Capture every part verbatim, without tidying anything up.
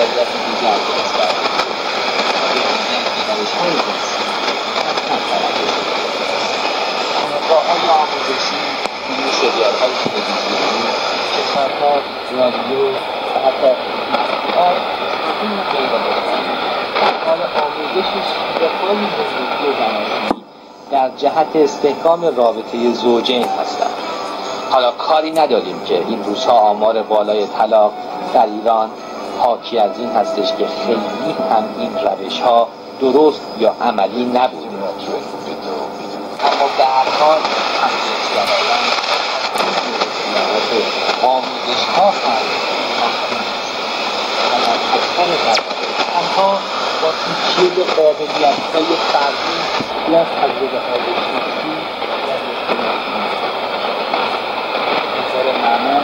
موقعیت دیگر درست روش‌هایی هست آموزگاه‌های آموزشی، فیلم سریال‌های تلویزیونی، کتاب‌ها، رادیو و حتی مطبوعات این غیر بسیاری در حال آموزش شیوه‌های زندگی زناشویی در جهت استحکام رابطه زوجین هستند. حالا کاری نداریم که این روزها آمار بالای طلاق در ایران حاکی از این هستش که خیلی هم این روش‌ها درست یا عملی نبود، اما به هر حال همجنسگرایان آموزش‌ها هم محکوم و در اکثر مواقع تنها با تکیه به قابلیت‌های فردی یا تجربه‌های شخصی و بطور معمول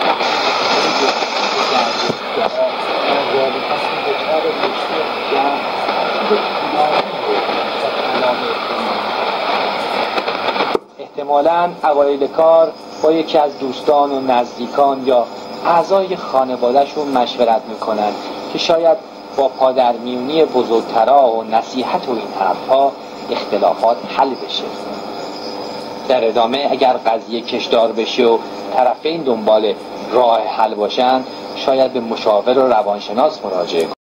احتمالاً اوایل کار با یکی از دوستان و نزدیکان یا اعضای خانوادهشون مشورت میکنن که شاید با پادرمیونی بزرگترا و نصیحت و این حرفها اختلافات حل بشه. در ادامه اگر قضیه کشدار بشه و طرفین دنبال راه حل باشن، شاید به مشاور و روانشناس مراجعه کنن.